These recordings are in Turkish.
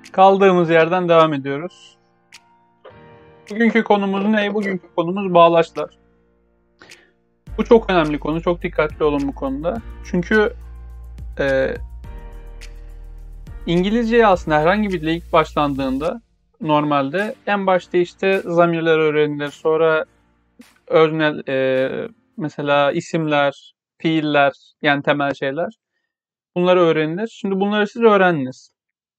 Kaldığımız yerden devam ediyoruz. Bugünkü konumuz ne? Bugünkü konumuz bağlaçlar. Bu çok önemli konu. Çok dikkatli olun bu konuda. Çünkü İngilizceye aslında herhangi bir dile ilk başlandığında normalde en başta işte zamirler öğrenilir. Sonra öznel, mesela isimler, fiiller, yani temel şeyler. Bunları öğrenilir. Şimdi bunları siz öğrendiniz.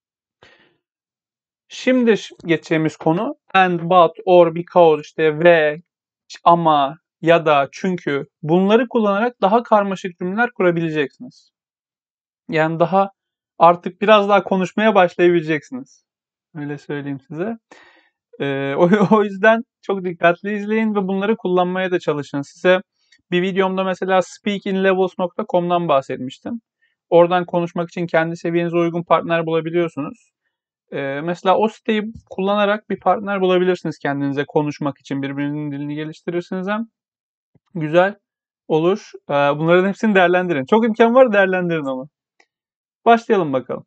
Şimdi geçeceğimiz konu and, but, or, because, işte ve, ama, ya da, çünkü bunları kullanarak daha karmaşık cümleler kurabileceksiniz. Yani daha artık biraz daha konuşmaya başlayabileceksiniz. Öyle söyleyeyim size. O yüzden çok dikkatli izleyin ve bunları kullanmaya da çalışın. Size bir videomda mesela speakinglevels.com'dan bahsetmiştim. Oradan konuşmak için kendi seviyenize uygun partner bulabiliyorsunuz. Mesela o siteyi kullanarak bir partner bulabilirsiniz kendinize konuşmak için. Birbirinizin dilini geliştirirsiniz hem. Güzel olur. Bunların hepsini değerlendirin. Çok imkan var, değerlendirin ama. Başlayalım bakalım.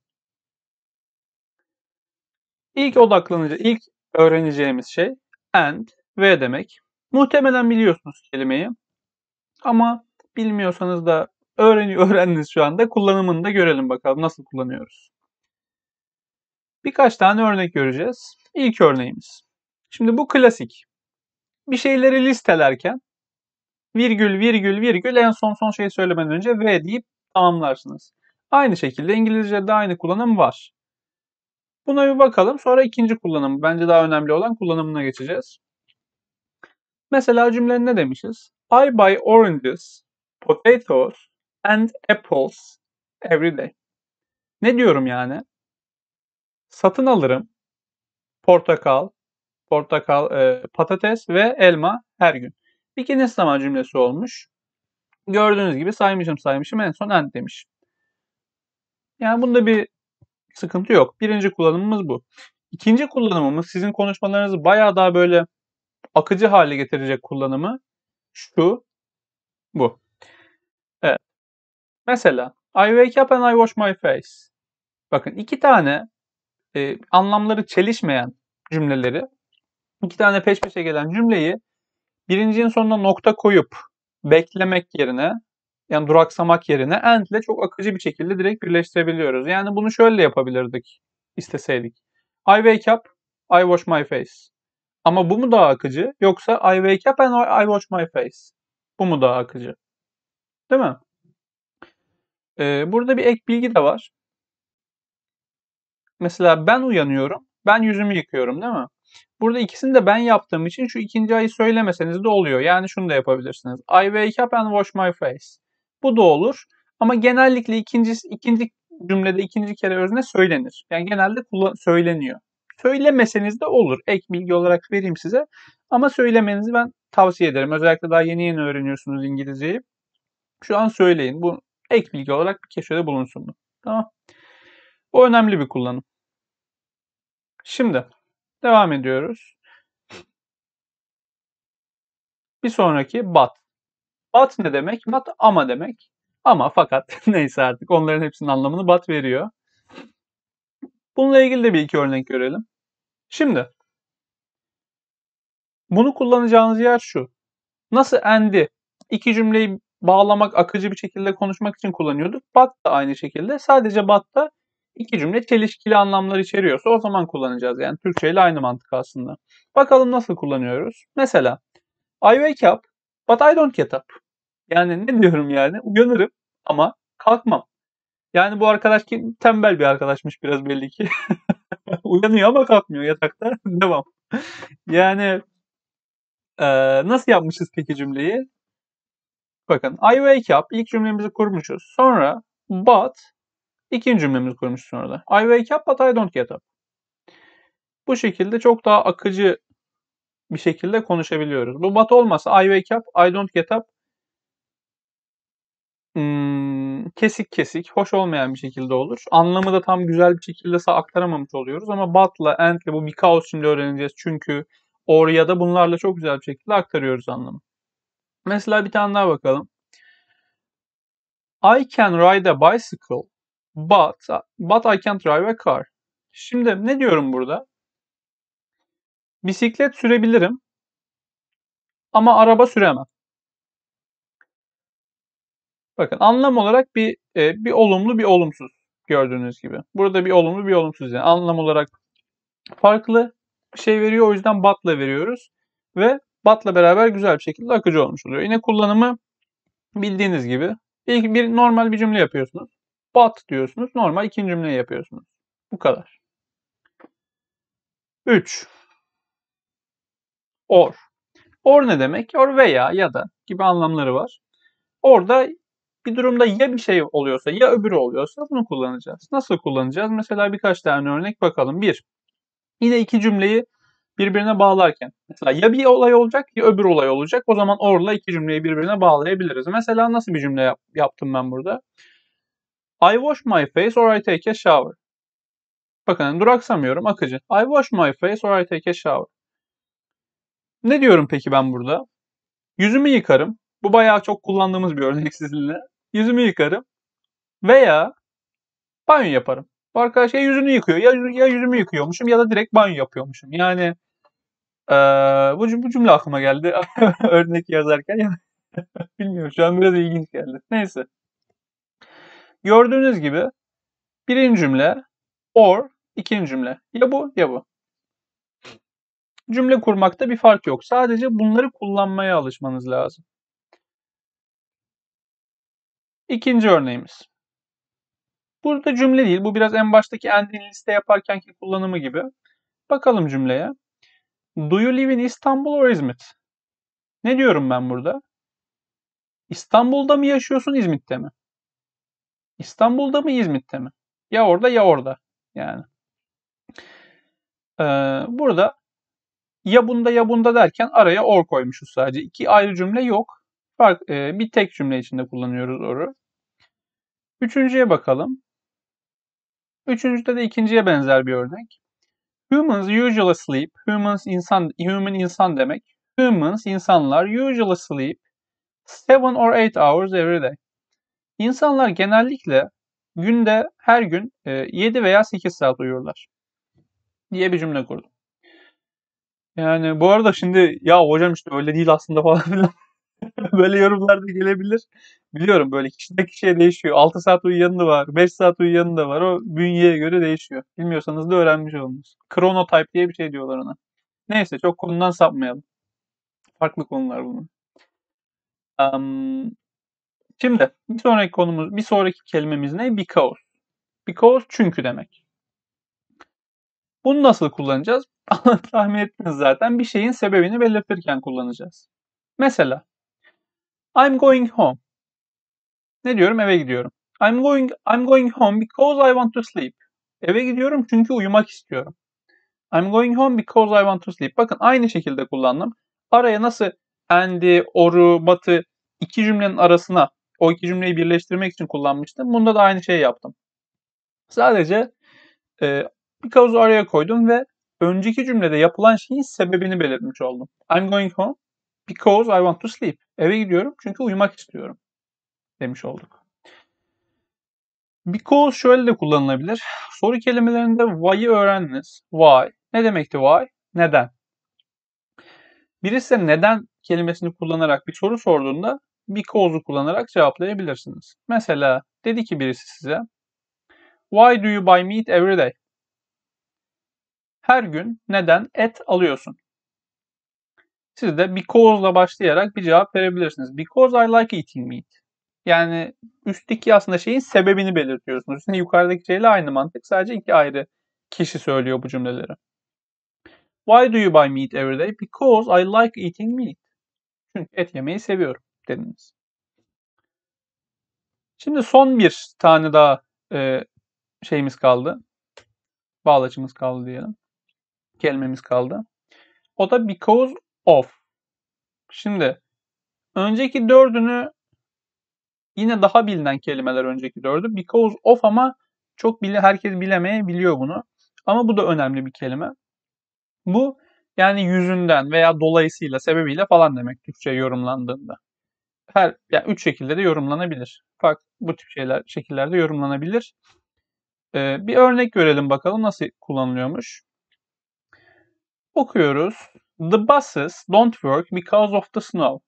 İlk öğreneceğimiz şey and, ve demek. Muhtemelen biliyorsunuz kelimeyi. Ama bilmiyorsanız da öğrendiniz şu anda. Kullanımını da görelim bakalım nasıl kullanıyoruz. Birkaç tane örnek göreceğiz. İlk örneğimiz. Şimdi bu klasik. Bir şeyleri listelerken virgül en son şeyi söylemeden önce ve deyip tamamlarsınız. Aynı şekilde İngilizce'de aynı kullanım var. Buna bir bakalım. Sonra ikinci kullanım. Bence daha önemli olan kullanımına geçeceğiz. Mesela cümlenin ne demişiz? I buy oranges, potatoes and apples every day. Ne diyorum yani? Satın alırım portakal, patates ve elma her gün. Bir geniş zaman cümlesi olmuş. Gördüğünüz gibi saymışım en son and demiş. Yani bunda bir sıkıntı yok. Birinci kullanımımız bu. İkinci kullanımımız sizin konuşmalarınızı bayağı daha böyle akıcı hale getirecek kullanımı bu. Evet. Mesela I wake up and I wash my face. Bakın iki tane anlamları çelişmeyen cümleleri, iki tane peş peşe gelen cümleyi birincinin sonuna nokta koyup beklemek yerine, yani duraksamak yerine and ile çok akıcı bir şekilde direkt birleştirebiliyoruz. Yani bunu şöyle yapabilirdik isteseydik. I wake up, I wash my face. Ama bu mu daha akıcı yoksa I wake up and I wash my face? Bu mu daha akıcı? Değil mi? Burada bir ek bilgi de var. Mesela ben uyanıyorum, ben yüzümü yıkıyorum değil mi? Burada ikisini de ben yaptığım için şu ikinci ayı söylemeseniz de oluyor. Yani şunu da yapabilirsiniz. I wake up and wash my face. Bu da olur. Ama genellikle ikinci cümlede ikinci kere özne söylenir. Yani genelde söyleniyor. Söylemeseniz de olur. Ek bilgi olarak vereyim size. Ama söylemenizi ben tavsiye ederim. Özellikle daha yeni öğreniyorsunuz İngilizceyi. Şu an söyleyin. Bu ek bilgi olarak bir köşede bulunsun bu. Tamam. O önemli bir kullanım. Şimdi devam ediyoruz. Bir sonraki but. But ne demek? But ama demek. Ama fakat neyse artık onların hepsinin anlamını but veriyor. Bununla ilgili de bir iki örnek görelim. Şimdi bunu kullanacağınız yer şu. Nasıl and'i iki cümleyi bağlamak, akıcı bir şekilde konuşmak için kullanıyorduk. But da aynı şekilde. Sadece but da iki cümle çelişkili anlamlar içeriyorsa o zaman kullanacağız. Yani Türkçe ile aynı mantık aslında. Bakalım nasıl kullanıyoruz. Mesela I wake up but I don't get up. Yani ne diyorum yani? Uyanırım ama kalkmam. Yani bu arkadaş tembel bir arkadaşmış biraz belli ki. Uyanıyor ama kalkmıyor yatakta. Devam. Yani nasıl yapmışız peki cümleyi? Bakın I wake up ilk cümlemizi kurmuşuz. Sonra but ikinci cümlemizi kurmuşuz sonra da. I wake up but I don't get up. Bu şekilde çok daha akıcı bir şekilde konuşabiliyoruz. Bu but olmasa I wake up, I don't get up kesik kesik, hoş olmayan bir şekilde olur. Anlamı da tam güzel bir şekilde aktaramamış oluyoruz. Ama but'la, and'le bu because şimdi öğreneceğiz. Çünkü or ya da bunlarla çok güzel bir şekilde aktarıyoruz anlamı. Mesela bir tane daha bakalım. I can ride a bicycle, but I can't drive a car. Şimdi ne diyorum burada? Bisiklet sürebilirim ama araba süremem. Bakın anlam olarak bir olumlu bir olumsuz gördüğünüz gibi. Burada bir olumlu bir olumsuz yani anlam olarak farklı bir şey veriyor. O yüzden but'la veriyoruz ve but'la beraber güzel bir şekilde akıcı olmuş oluyor. Yine kullanımı bildiğiniz gibi ilk bir normal bir cümle yapıyorsunuz. But diyorsunuz. Normal ikinci cümleyi yapıyorsunuz. Bu kadar. 3. Or. Or ne demek? Or veya ya da gibi anlamları var. Orada bir durumda ya bir şey oluyorsa ya öbürü oluyorsa bunu kullanacağız. Nasıl kullanacağız? Mesela birkaç tane örnek bakalım. Bir, yine iki cümleyi birbirine bağlarken. Mesela ya bir olay olacak ya öbür olay olacak. O zaman orla iki cümleyi birbirine bağlayabiliriz. Mesela nasıl bir cümle yaptım ben burada? I wash my face or I take a shower. Bakın duraksamıyorum, akıcı. I wash my face or I take a shower. Ne diyorum peki ben burada? Yüzümü yıkarım. Bu bayağı çok kullandığımız bir örnek sizinle. Yüzümü yıkarım veya banyo yaparım. Bu arkadaş ya yüzünü yıkıyor ya yüzümü yıkıyormuşum ya da direkt banyo yapıyormuşum. Yani bu cümle aklıma geldi örnek yazarken. Ya, bilmiyorum şu an biraz ilginç geldi. Neyse. Gördüğünüz gibi birinci cümle or, ikinci cümle. Ya bu ya bu. Cümle kurmakta bir fark yok. Sadece bunları kullanmaya alışmanız lazım. İkinci örneğimiz. Burada cümle değil. Bu biraz en baştaki end'in liste yaparkenki kullanımı gibi. Bakalım cümleye. Do you live in Istanbul or İzmit? Ne diyorum ben burada? İstanbul'da mı yaşıyorsun, İzmit'te mi? İstanbul'da mı, İzmit'te mi? Ya orada ya orada. Yani. Burada ya bunda ya bunda derken araya or koymuşuz sadece. İki ayrı cümle yok. Bir tek cümle içinde kullanıyoruz or'u. Üçüncüye bakalım. Üçüncüde de ikinciye benzer bir örnek. Humans usually sleep. Human insan demek. Humans insanlar usually sleep 7 or 8 hours every day. İnsanlar genellikle günde her gün 7 veya 8 saat uyurlar diye bir cümle kurdum. Yani bu arada şimdi ya hocam işte öyle değil aslında falan filan böyle yorumlar da gelebilir. Biliyorum böyle kişiden kişiye değişiyor. 6 saat uyuyanı da var, 5 saat uyuyanı da var. O bünyeye göre değişiyor. Bilmiyorsanız da öğrenmiş olunuz. Chronotype diye bir şey diyorlar ona. Neyse çok konudan sapmayalım. Farklı konular bunlar. Şimdi bir sonraki kelimemiz ne? Because. Because çünkü demek. Bunu nasıl kullanacağız? Tahmin ettiniz zaten. Bir şeyin sebebini belirtirken kullanacağız. Mesela I'm going home. Ne diyorum? Eve gidiyorum. I'm going home because I want to sleep. Eve gidiyorum çünkü uyumak istiyorum. I'm going home because I want to sleep. Bakın aynı şekilde kullandım. Araya nasıl and'i, or'u, but'ı iki cümlenin arasına o iki cümleyi birleştirmek için kullanmıştım. Bunda da aynı şeyi yaptım. Sadece because'u araya koydum ve önceki cümlede yapılan şeyin sebebini belirtmiş oldum. I'm going home because I want to sleep. Eve gidiyorum çünkü uyumak istiyorum demiş olduk. Because şöyle de kullanılabilir. Soru kelimelerinde why'ı öğrendiniz. Why. Ne demekti why? Neden. Birisi neden kelimesini kullanarak bir soru sorduğunda because'u kullanarak cevaplayabilirsiniz. Mesela dedi ki birisi size Why do you buy meat every day? Her gün neden et alıyorsun? Siz de because'la başlayarak bir cevap verebilirsiniz. Because I like eating meat. Yani üstteki aslında şeyin sebebini belirtiyorsunuz. Şimdi yukarıdaki şeyle aynı mantık. Sadece iki ayrı kişi söylüyor bu cümleleri. Why do you buy meat every day? Because I like eating meat. Çünkü et yemeyi seviyorum dediniz. Şimdi son bir tane daha şeyimiz kaldı. Bağlaçımız kaldı diyelim. Kelimemiz kaldı. O da because of. Şimdi önceki dördünü yine daha bilinen kelimeler önceki dördü. Because of ama herkes bilemeyebiliyor bunu. Ama bu da önemli bir kelime. Bu yani yüzünden veya dolayısıyla, sebebiyle falan demek Türkçe yorumlandığında. Yani üç şekilde de yorumlanabilir. Bu tip şekillerde yorumlanabilir. Bir örnek görelim bakalım nasıl kullanılıyormuş. Okuyoruz. The buses don't work because of the snow.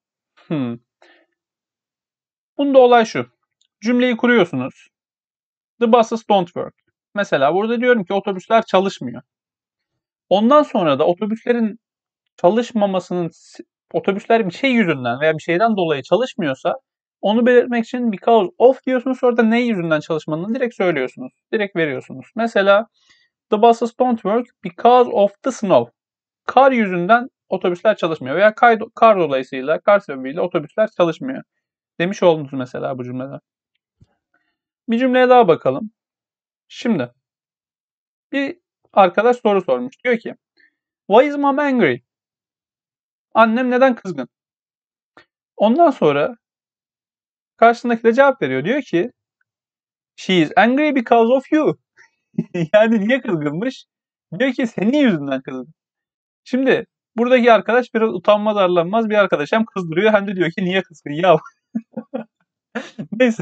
Bunda olay şu. Cümleyi kuruyorsunuz. The buses don't work. Mesela burada diyorum ki otobüsler çalışmıyor. Ondan sonra da otobüslerin çalışmamasının, otobüsler bir şey yüzünden veya bir şeyden dolayı çalışmıyorsa onu belirtmek için because of diyorsunuz, sonra da ne yüzünden çalışmadığını direkt söylüyorsunuz. Direkt veriyorsunuz. Mesela the buses don't work because of the snow. Kar yüzünden otobüsler çalışmıyor veya kar dolayısıyla, kar sebebiyle otobüsler çalışmıyor demiş oldunuz mesela bu cümlede. Bir cümleye daha bakalım. Şimdi bir arkadaş soru sormuş. Diyor ki why is mom angry? Annem neden kızgın? Ondan sonra karşısındaki de cevap veriyor. Diyor ki she is angry because of you. Yani niye kızgınmış? Diyor ki senin yüzünden kızgın. Şimdi buradaki arkadaş biraz utanmaz arlanmaz bir arkadaş. Hem kızdırıyor hem de diyor ki niye kızgın ya. Neyse.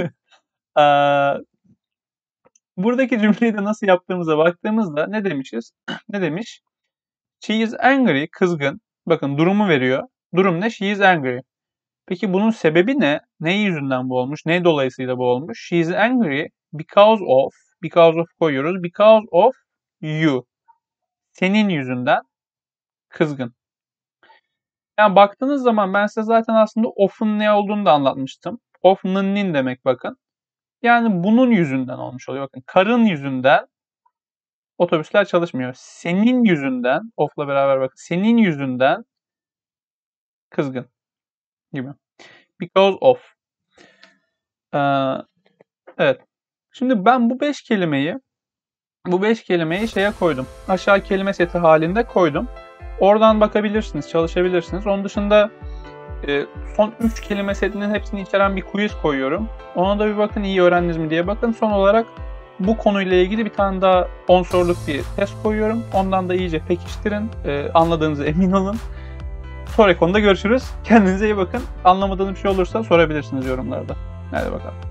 Buradaki cümleyi de nasıl yaptığımıza baktığımızda ne demişiz? Ne demiş? She is angry, kızgın. Bakın durumu veriyor. Durum ne? She is angry. Peki bunun sebebi ne? Ne yüzünden bu olmuş? Ne dolayısıyla bu olmuş? She is angry because of koyuyoruz. Because of you. Senin yüzünden kızgın. Yani baktığınız zaman ben size zaten aslında of'un ne olduğunu da anlatmıştım. Of'nın demek bakın. Yani bunun yüzünden olmuş oluyor. Bakın karın yüzünden otobüsler çalışmıyor. Senin yüzünden, of'la beraber bakın. Senin yüzünden kızgın gibi. Because of. Evet. Şimdi ben bu 5 kelimeyi şeye koydum. Aşağı kelime seti halinde koydum. Oradan bakabilirsiniz, çalışabilirsiniz. Onun dışında son 3 kelime setinin hepsini içeren bir quiz koyuyorum. Ona da bir bakın, iyi öğrendiniz mi diye bakın. Son olarak bu konuyla ilgili bir tane daha 10 soruluk bir test koyuyorum. Ondan da iyice pekiştirin. Anladığınıza emin olun. Sonraki konuda görüşürüz. Kendinize iyi bakın. Anlamadığınız bir şey olursa sorabilirsiniz yorumlarda. Hadi bakalım.